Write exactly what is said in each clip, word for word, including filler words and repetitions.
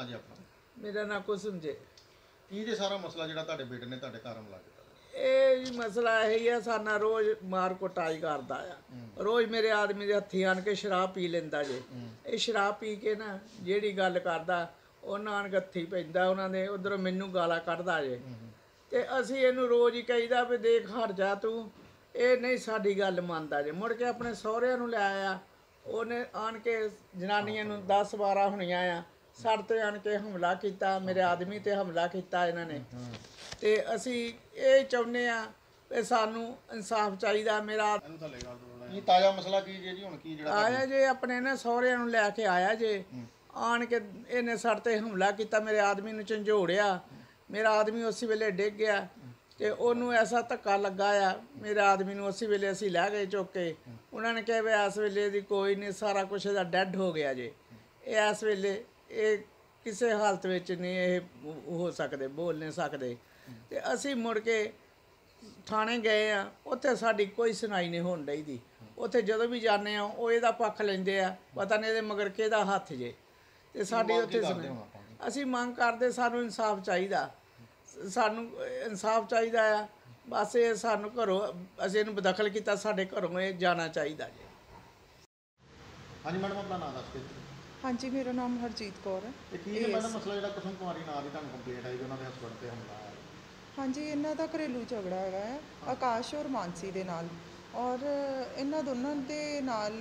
ਨਾਂ ਜੀ ਆਪਣਾ? मेरा नाम कुसुम जे। ਕੀ ਜੇ ਸਾਰਾ ਮਸਲਾ ਜਿਹੜਾ ਤੁਹਾਡੇ ਬੇਟੇ ਨੇ ਤੁਹਾਡੇ ਘਰ ਹਮਲਾ ਕੀਤਾ? ਇਹ ਜੀ ਮਸਲਾ ਇਹੀ ਆ, ਸਾਨਾ ਰੋਜ਼ ਮਾਰ ਕੁਟਾਈ ਕਰਦਾ ਆ। ਰੋਜ਼ ਮੇਰੇ ਆਦਮੀ ਦੇ ਹੱਥੀਂ ਆਣ ਕੇ ਸ਼ਰਾਬ ਪੀ ਲੈਂਦਾ ਜੇ। ਇਹ ਸ਼ਰਾਬ ਪੀ ਕੇ ਨਾ ਜਿਹੜੀ ਗੱਲ ਕਰਦਾ ਉਹਨਾਂ ਆਣ ਕੇ ਹੱਥੀਂ ਪੈਂਦਾ ਉਹਨਾਂ ਦੇ, ਉਧਰੋਂ ਮੈਨੂੰ ਗਾਲਾਂ ਕੱਢਦਾ ਜੇ। ਤੇ ਅਸੀਂ ਇਹਨੂੰ ਰੋਜ਼ ਹੀ ਕਹੀਦਾ ਵੀ ਦੇਖ ਹਟ ਜਾ ਤੂੰ, ਇਹ ਨਹੀਂ ਸਾਡੀ ਗੱਲ ਮੰਨਦਾ ਜੇ। ਮੁੜ ਕੇ ਆਪਣੇ ਸਹੁਰਿਆਂ ਨੂੰ ਲੈ ਆਇਆ, ਉਹਨੇ ਆਣ ਕੇ ਜਨਾਨੀਆਂ ਨੂੰ ਦਸ ਬਾਰਾਂ ਹੋਣੀਆਂ ਆ, ਸਾਡੇ 'ਤੇ ਆਣ ਕੇ ਹਮਲਾ ਕੀਤਾ, ਮੇਰੇ ਆਦਮੀ 'ਤੇ ਹਮਲਾ ਕੀਤਾ ਇਹਨਾਂ ਨੇ। ਤੇ ਅਸੀਂ ਇਹ ਚਾਹੁੰਦੇ ਆ ਵੀ ਸਾਨੂੰ ਇਨਸਾਫ ਚਾਹੀਦਾ। ਮੇਰਾ ਕੀ ਤਾਜ਼ਾ ਮਸਲਾ ਕੀ ਜੇ ਜੀ ਹੁਣ ਕੀ ਜਿਹੜਾ ਆਇਆ ਜੇ ਆਪਣੇ ਨਾ ਸਹੁਰਿਆਂ ਨੂੰ ਲੈ ਕੇ ਆਇਆ ਜੇ, ਆਣ ਕੇ ਇਹਨੇ ਸਾਡੇ 'ਤੇ ਹਮਲਾ ਕੀਤਾ, ਮੇਰੇ ਆਦਮੀ ਨੂੰ ਝੰਜੋੜਿਆ। ਮੇਰਾ ਆਦਮੀ ਉਸੇ ਵੇਲੇ ਡਿੱਗ ਗਿਆ ਤੇ ਉਹਨੂੰ ਐਸਾ ਧੱਕਾ ਲੱਗਾ ਆ ਮੇਰੇ ਆਦਮੀ ਨੂੰ। ਉਸੇ ਵੇਲੇ ਅਸੀਂ ਲੈ ਗਏ ਚੁੱਕ ਕੇ। ਉਹਨਾਂ ਨੇ ਕਿਹਾ ਵੀ ਇਸ ਵੇਲੇ ਦੀ ਕੋਈ ਨਹੀਂ, ਸਾਰਾ ਕੁਛ ਇਹਦਾ ਡੈਡ ਹੋ ਗਿਆ ਜੇ। ਇਹ ਇਸ ਵੇਲੇ ਇਹ ਕਿਸੇ ਹਾਲਤ ਵਿੱਚ ਨਹੀਂ ਇਹ ਹੋ ਸਕਦੇ, ਬੋਲ ਨਹੀਂ ਸਕਦੇ। ਤੇ ਅਸੀਂ ਮੁੜ ਕੇ ਥਾਣੇ ਗਏ ਆ, ਉੱਥੇ ਸਾਡੀ ਕੋਈ ਸੁਣਾਈ ਨਹੀਂ ਹੋਣ ਡਈ ਦੀ। ਉੱਥੇ ਜਦੋਂ ਵੀ ਜਾਂਦੇ ਆ ਉਹ ਇਹਦਾ ਪੱਖ ਲੈਂਦੇ ਆ, ਪਤਾ ਨਹੀਂ ਇਹਦੇ ਮਗਰ ਕਿਹਦਾ ਹੱਥ ਜੇ। ਤੇ ਸਾਡੀ ਉੱਥੇ ਅਸੀਂ ਮੰਗ ਕਰਦੇ, ਸਾਨੂੰ ਇਨਸਾਫ ਚਾਹੀਦਾ, ਸਾਨੂੰ ਇਨਸਾਫ ਚਾਹੀਦਾ ਆ। ਬਸ ਇਹ ਸਾਨੂੰ ਘਰੋਂ ਅਸੀਂ ਇਹਨੂੰ ਬਦਖਲ ਕੀਤਾ, ਸਾਡੇ ਘਰੋਂ ਇਹ ਜਾਣਾ ਚਾਹੀਦਾ ਜੀ। ਹਾਂਜੀ ਮੈਡਮ ਆਪਣਾ ਨਾਮ ਦੱਸ ਕੇ? हाँ जी, मेरा नाम हरजीत कौर है। ਇਹ ਕੀ ਹੈ ਮੈਡਮ ਮਸਲਾ ਜਿਹੜਾ ਕੁਸਮ ਕੁਮਾਰੀ ਨਾਂ ਦੀ ਤੁਹਾਨੂੰ ਕੰਪਲੇਂਟ ਆਈ ਉਹਨਾਂ ਦੇ ਹਸਬੰਡ ਤੇ ਹਮਲਾ ਆਇਆ? हाँ जी, ਇਹਨਾਂ ਦਾ ਘਰੇਲੂ ਝਗੜਾ ਹੈਗਾ ਹੈ ਆਕਾਸ਼ ਔਰ ਮਾਨਸੀ ਦੇ ਨਾਲ, ਔਰ ਇਹਨਾਂ ਦੋਨਾਂ ਦੇ ਨਾਲ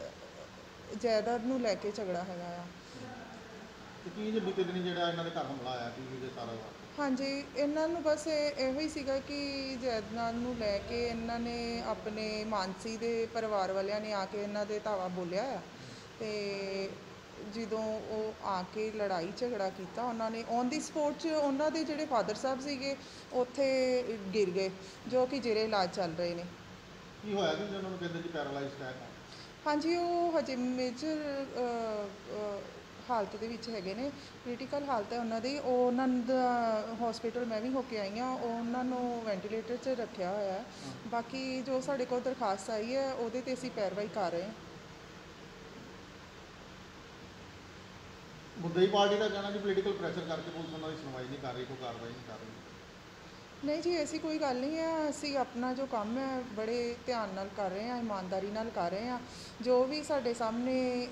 ਜਾਇਦਾਦ ਨੂੰ ਲੈ ਕੇ ਝਗੜਾ ਹੈਗਾ ਆ। ਤੇ ਕੀ ਜੇ ਬੀਤੇ ਦਿਨ ਜਿਹੜਾ ਇਹਨਾਂ ਦੇ ਘਰ ਹਮਲਾ ਆਇਆ ਕੀ ਜੇ ਸਾਰਾ ਵਾ? ਹਾਂਜੀ, ਇਹਨਾਂ ਨੂੰ ਬਸ ਇਹ- ਇਹੋ ਹੀ ਸੀਗਾ ਕਿ ਜਾਇਦਾਦ ਨੂੰ ਲੈ ਕੇ ਇਹਨਾਂ ਨੇ ਆਪਣੇ ਮਾਨਸੀ ਦੇ ਪਰਿਵਾਰ ਵਾਲਿਆਂ ਨੇ ਆ ਕੇ ਇਹਨਾਂ ਦੇ ਧਾਵਾ ਬੋਲਿਆ ਆ। ਤੇ ਜਦੋਂ ਉਹ ਆ ਕੇ ਲੜਾਈ ਝਗੜਾ ਕੀਤਾ, ਉਹਨਾਂ ਨੇ ਔਨ ਦੀ ਸਪੋਟ 'ਚ ਉਹਨਾਂ ਦੇ ਜਿਹੜੇ ਫਾਦਰ ਸਾਹਿਬ ਸੀਗੇ ਉੱਥੇ ਗਿਰ ਗਏ, ਜੋ ਕਿ ਜਿਹੜੇ ਇਲਾਜ ਚੱਲ ਰਹੇ ਨੇ। ਕੀ ਹੋਇਆ ਕਿ ਉਹਨਾਂ ਨੂੰ ਕਹਿੰਦੇ ਜੀ ਪੈਰਾਲਾਈਜ਼ਡ ਅਟੈਕ ਆ? ਹਾਂਜੀ, ਉਹ ਹਜੇ ਮੇਜਰ ਹਾਲਤ ਦੇ ਵਿੱਚ ਹੈਗੇ ਨੇ, ਕ੍ਰਿਟੀਕਲ ਹਾਲਤ ਹੈ ਉਹਨਾਂ ਦੀ। ਉਹ ਉਹਨਾਂ ਦਾ ਹਸਪੀਟਲ ਮੈਂ ਵੀ ਹੋ ਕੇ ਆਈ ਹਾਂ, ਉਹਨਾਂ ਨੂੰ ਵੈਂਟੀਲੇਟਰ 'ਚ ਰੱਖਿਆ ਹੋਇਆ ਹੈ। ਬਾਕੀ ਜੋ ਸਾਡੇ ਕੋਲ ਦਰਖਾਸਤ ਆਈ ਹੈ ਉਹਦੇ 'ਤੇ ਅਸੀਂ ਪੈਰਵਾਈ ਕਰ ਰਹੇ ਹਾਂ। ਮੁੱਦਈ ਪਾਰਟੀ ਦਾ ਕਹਿਣਾ ਜੀ ਪੋਲੀਟੀਕਲ ਪ੍ਰੈਸ਼ਰ ਕਰਕੇ ਪੁਲਿਸ ਉਹਨਾਂ ਦੀ ਸੁਣਵਾਈ ਨਹੀਂ ਕਰ ਰਹੀ, ਕੋਈ ਕਾਰਵਾਈ ਨਹੀਂ ਕਰ ਰਹੀ। ਨਹੀਂ ਜੀ, ਐਸੀ ਕੋਈ ਗੱਲ ਨਹੀਂ ਹੈ। ਅਸੀਂ ਆਪਣਾ ਜੋ ਕੰਮ ਹੈ ਬੜੇ ਧਿਆਨ ਨਾਲ ਕਰ ਰਹੇ ਹਾਂ, ਇਮਾਨਦਾਰੀ ਨਾਲ ਕਰ ਰਹੇ ਹਾਂ। ਜੋ ਵੀ ਸਾਡੇ ਸਾਹਮਣੇ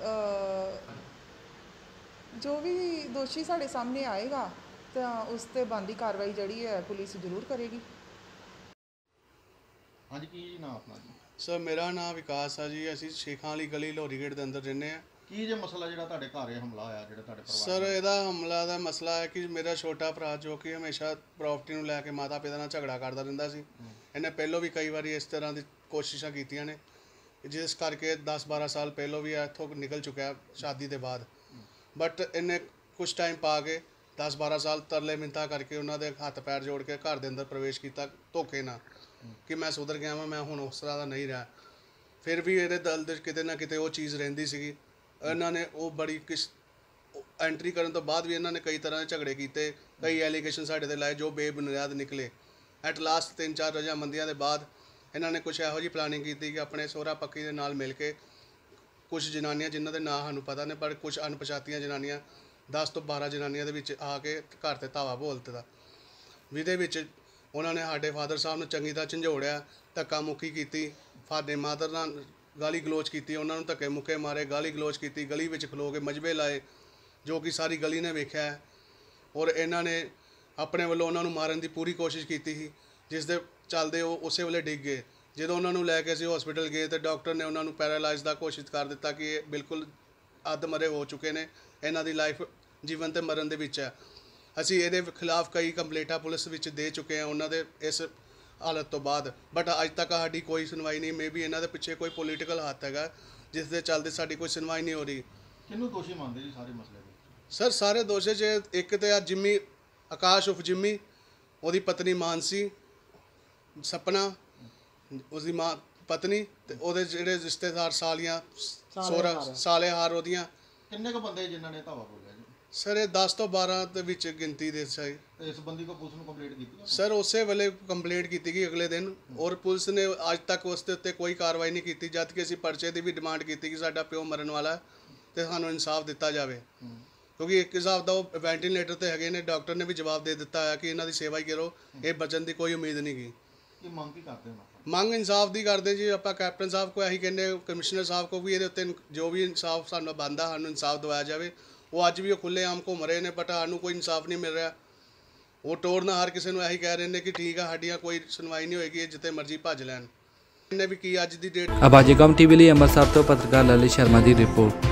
ਜੋ ਵੀ ਦੋਸ਼ੀ ਸਾਡੇ ਸਾਹਮਣੇ ਆਏਗਾ ਤਾਂ ਉਸ 'ਤੇ ਬਣਦੀ ਕਾਰਵਾਈ ਜਿਹੜੀ ਹੈ ਪੁਲਿਸ ਜ਼ਰੂਰ ਕਰੇਗੀ। ਹਾਂਜੀ, ਕੀ ਨਾਮ ਆਪਣਾ ਜੀ? ਸਰ ਮੇਰਾ ਨਾਮ ਵਿਕਾਸ ਆ ਜੀ। ਅਸੀਂ ਸ਼ੇਖਾਂ ਵਾਲੀ ਗਲੀ ਲੋਰੀ ਗੇਟ ਦੇ ਅੰਦਰ ਰਹਿੰਦੇ ਹਾਂ। ਕੀ ਜੇ ਮਸਲਾ ਜਿਹੜਾ ਤੁਹਾਡੇ ਘਰ ਇਹ ਹਮਲਾ ਆਇਆ ਜਿਹੜਾ ਤੁਹਾਡੇ ਪਰਿਵਾਰ? ਸਰ ਇਹਦਾ ਹਮਲਾ ਦਾ ਮਸਲਾ ਹੈ ਕਿ ਮੇਰਾ ਛੋਟਾ ਭਰਾ ਜੋ ਕਿ ਹਮੇਸ਼ਾ ਪ੍ਰਾਪਰਟੀ ਨੂੰ ਲੈ ਕੇ ਮਾਤਾ ਪਿਤਾ ਨਾਲ ਝਗੜਾ ਕਰਦਾ ਰਹਿੰਦਾ ਸੀ। ਇਹਨੇ ਪਹਿਲਾਂ ਵੀ ਕਈ ਵਾਰੀ ਇਸ ਤਰ੍ਹਾਂ ਦੀ ਕੋਸ਼ਿਸ਼ਾਂ ਕੀਤੀਆਂ ਨੇ, ਜਿਸ ਕਰਕੇ ਦਸ ਬਾਰਾਂ ਸਾਲ ਪਹਿਲਾਂ ਵੀ ਇੱਥੋਂ ਨਿਕਲ ਚੁੱਕਿਆ ਸ਼ਾਦੀ ਦੇ ਬਾਅਦ। ਬਟ ਇਹਨੇ ਕੁਛ ਟਾਈਮ ਪਾ ਕੇ ਦਸ ਬਾਰਾਂ ਸਾਲ ਤਰਲੇ ਮਿੰਤਾ ਕਰਕੇ ਉਹਨਾਂ ਦੇ ਹੱਥ ਪੈਰ ਜੋੜ ਕੇ ਘਰ ਦੇ ਅੰਦਰ ਪ੍ਰਵੇਸ਼ ਕੀਤਾ ਧੋਖੇ ਨਾਲ, ਕਿ ਮੈਂ ਸੁਧਰ ਗਿਆ ਵਾਂ, ਮੈਂ ਹੁਣ ਉਸ ਤਰ੍ਹਾਂ ਦਾ ਨਹੀਂ ਰਿਹਾ। ਫਿਰ ਵੀ ਇਹਦੇ ਦਿਲ ਦੇ ਕਿਤੇ ਨਾ ਕਿਤੇ ਉਹ ਚੀਜ਼ ਰਹਿੰਦੀ ਸੀਗੀ। ਇਹਨਾਂ ਨੇ ਉਹ ਬੜੀ ਕਿਸ ਐਂਟਰੀ ਕਰਨ ਤੋਂ ਬਾਅਦ ਵੀ ਇਹਨਾਂ ਨੇ ਕਈ ਤਰ੍ਹਾਂ ਦੇ ਝਗੜੇ ਕੀਤੇ, ਕਈ ਐਲੀਗੇਸ਼ਨ ਸਾਡੇ 'ਤੇ ਲਾਏ ਜੋ ਬੇਬੁਨਿਆਦ ਨਿਕਲੇ। ਐਟ ਲਾਸਟ ਤਿੰਨ ਚਾਰ ਰਜਾਮੰਦੀਆਂ ਦੇ ਬਾਅਦ ਇਹਨਾਂ ਨੇ ਕੁਛ ਇਹੋ ਜਿਹੀ ਪਲਾਨਿੰਗ ਕੀਤੀ ਕਿ ਆਪਣੇ ਸਹੁਰਾ ਪੱਕੀ ਦੇ ਨਾਲ ਮਿਲ ਕੇ ਕੁਛ ਜਨਾਨੀਆਂ ਜਿਨ੍ਹਾਂ ਦੇ ਨਾਂ ਸਾਨੂੰ ਪਤਾ ਨੇ, ਪਰ ਕੁਛ ਅਣਪਛਾਤੀਆਂ ਜਨਾਨੀਆਂ ਦਸ ਤੋਂ ਬਾਰਾਂ ਜਨਾਨੀਆਂ ਦੇ ਵਿੱਚ ਆ ਕੇ ਘਰ 'ਤੇ ਧਾਵਾ ਬੋਲ ਦਿੱਤਾ, ਜਿਹਦੇ ਵਿੱਚ ਉਹਨਾਂ ਨੇ ਸਾਡੇ ਫਾਦਰ ਸਾਹਿਬ ਨੂੰ ਚੰਗੀ ਤਰ੍ਹਾਂ ਝੰਜੋੜਿਆ, ਧੱਕਾ ਮੁੱਕੀ ਕੀਤੀ, ਫਾਦਰ ਮਾਦਰ ਨਾਲ ਗਾਲੀ ਗਲੋਚ ਕੀਤੀ, ਉਹਨਾਂ ਨੂੰ ਧੱਕੇ ਮੁੱਕੇ ਮਾਰੇ, ਗਾਲੀ ਗਲੋਚ ਕੀਤੀ, ਗਲੀ ਵਿੱਚ ਖਲੋ ਕੇ ਮਜਬੇ ਲਾਏ, ਜੋ ਕਿ ਸਾਰੀ ਗਲੀ ਨੇ ਵੇਖਿਆ ਹੈ। ਔਰ ਇਹਨਾਂ ਨੇ ਆਪਣੇ ਵੱਲੋਂ ਉਹਨਾਂ ਨੂੰ ਮਾਰਨ ਦੀ ਪੂਰੀ ਕੋਸ਼ਿਸ਼ ਕੀਤੀ ਸੀ, ਜਿਸ ਦੇ ਚੱਲਦੇ ਉਹ ਉਸੇ ਵੇਲੇ ਡਿੱਗ ਗਏ। ਜਦੋਂ ਉਹਨਾਂ ਨੂੰ ਲੈ ਕੇ ਅਸੀਂ ਹਸਪੀਟਲ ਗਏ ਤਾਂ ਡਾਕਟਰ ਨੇ ਉਹਨਾਂ ਨੂੰ ਪੈਰਾਲਾਈਜ਼ ਦਾ ਘੋਸ਼ਿਤ ਕਰ ਦਿੱਤਾ ਕਿ ਇਹ ਬਿਲਕੁਲ ਅੱਧ ਮਰੇ ਹੋ ਚੁੱਕੇ ਨੇ, ਇਹਨਾਂ ਦੀ ਲਾਈਫ ਜੀਵਨ ਤੇ ਮਰਨ ਦੇ ਵਿੱਚ ਹੈ। ਅਸੀਂ ਇਹਦੇ ਖਿਲਾਫ ਕਈ ਕੰਪਲੇਂਟਾਂ ਪੁਲਿਸ ਵਿੱਚ ਦੇ ਚੁੱਕੇ ਹਾਂ ਉਹਨਾਂ ਦੇ ਇਸ ਹਾਲਤ ਤੋਂ ਬਾਅਦ, ਬਟ ਅੱਜ ਤੱਕ ਸਾਡੀ ਕੋਈ ਸੁਣਵਾਈ ਨਹੀਂ। ਮੇ ਵੀ ਇਹਨਾਂ ਦੇ ਪਿੱਛੇ ਕੋਈ ਪੋਲੀਟੀਕਲ ਹੱਥ ਹੈਗਾ ਜਿਸ ਦੇ ਚੱਲਦੇ ਸਾਡੀ ਕੋਈ ਸੁਣਵਾਈ ਨਹੀਂ ਹੋ ਰਹੀ। ਕਿਹਨੂੰ ਦੋਸ਼ੀ ਮੰਨਦੇ ਜੀ ਸਾਰੇ ਮਸਲੇ ਵਿੱਚ? ਸਰ ਸਾਰੇ ਦੋਸ਼ੀ 'ਚ ਇੱਕ ਤਾਂ ਆ ਜਿੰਮੀ, ਆਕਾਸ਼ ਉਫ ਜਿੰਮੀ, ਉਹਦੀ ਪਤਨੀ ਮਾਨਸੀ, ਸਪਨਾ ਉਸਦੀ ਮਾਂ ਪਤਨੀ, ਤੇ ਉਹਦੇ ਜਿਹੜੇ ਰਿਸ਼ਤੇਦਾਰ ਸਾਲੀਆਂ ਸੋਹਰਾ ਸਾਲੇ ਹਾਰ ਉਹਦੀਆਂ। ਕਿੰਨੇ ਕੁ ਬੰਦੇ ਜਿਨ੍ਹਾਂ ਨੇ ਧਾਵਾ ਬੋਲਿਆ ਜੀ? ਸਰ ਇਹ ਦਸ ਤੋਂ ਬਾਰਾਂ ਦੇ ਵਿੱਚ ਗਿਣਤੀ ਦੇ ਸਹੀ। ਇਸ ਬੰਦੀ ਕੋ ਪੁਲਿਸ ਨੂੰ ਕੰਪਲੇਂਟ ਕੀਤੀ? ਸਰ ਉਸੇ ਵੇਲੇ ਕੰਪਲੇਂਟ ਕੀਤੀ ਗਈ ਅਗਲੇ ਦਿਨ, ਔਰ ਪੁਲਿਸ ਨੇ ਅੱਜ ਤੱਕ ਉਸ ਦੇ ਉੱਤੇ ਕੋਈ ਕਾਰਵਾਈ ਨਹੀਂ ਕੀਤੀ, ਜਦ ਕਿ ਅਸੀਂ ਪਰਚੇ ਦੀ ਵੀ ਡਿਮਾਂਡ ਕੀਤੀ ਕਿ ਸਾਡਾ ਪਿਓ ਮਰਨ ਵਾਲਾ ਤੇ ਸਾਨੂੰ ਇਨਸਾਫ ਦਿੱਤਾ ਜਾਵੇ। ਕਿਉਂਕਿ ਇੱਕ ਹਿਸਾਬ ਦਾ ਉਹ ਵੈਂਟੀਲੇਟਰ ਤੇ ਹੈਗੇ ਨੇ, ਡਾਕਟਰ ਨੇ ਵੀ ਜਵਾਬ ਦੇ ਦਿੱਤਾ ਹੈ ਕਿ ਇਹਨਾਂ ਦੀ ਸੇਵਾ ਹੀ ਕਰੋ, ਇਹ ਬਚਣ ਦੀ ਕੋਈ ਉਮੀਦ ਨਹੀਂ ਗੀ। ਇਹ ਮੰਗ ਕੀ ਕਰਦੇ ਹੋ ਆਪਾਂ? ਮੰਗ ਇਨਸਾਫ ਦੀ ਕਰਦੇ ਜੀ ਆਪਾਂ, ਕੈਪਟਨ ਸਾਹਿਬ ਕੋ ਇਹੀ ਕਹਿੰਦੇ, ਕਮਿਸ਼ਨਰ ਸਾਹਿਬ ਕੋ ਵੀ ਇਹਦੇ ਉੱਤੇ ਜੋ ਵੀ ਇਨਸਾਫ ਸਾਨੂੰ ਬਣਦਾ ਸਾਨੂੰ ਇਨਸਾਫ ਦਿਵਾਇਆ ਜਾਵੇ। ਉਹ ਅੱਜ ਵੀ ਉਹ ਖੁੱਲੇ ਆਮ ਘੁੰਮ ਰਹੇ ਨੇ, ਬਟ ਸਾਨੂੰ ਕੋਈ ਇਨਸਾਫ ਨਹੀਂ ਮਿਲ ਰਿਹਾ। ਉਹ ਟੋਰ ਨਾਲ ਹਰ ਕਿਸੇ ਨੂੰ ਇਹੀ ਕਹਿ ਰਹੇ ਨੇ ਕਿ ਠੀਕ ਆ, ਸਾਡੀਆਂ ਕੋਈ ਸੁਣਵਾਈ ਨਹੀਂ ਹੋਏਗੀ, ਜਿੱਥੇ ਮਰਜ਼ੀ ਭੱਜ ਲੈਣ। ਇਹਨੇ ਵੀ ਕੀ ਅੱਜ ਦੀ ਡੇਟ। ਆਵਾਜ਼ੇ ਕੌਮ ਟੀਵੀ ਲਈ ਅੰਮ੍ਰਿਤਸਰ ਤੋਂ ਪੱਤਰਕਾਰ ਲਲਿਤ ਸ਼ਰਮਾ ਦੀ ਰਿਪੋਰਟ।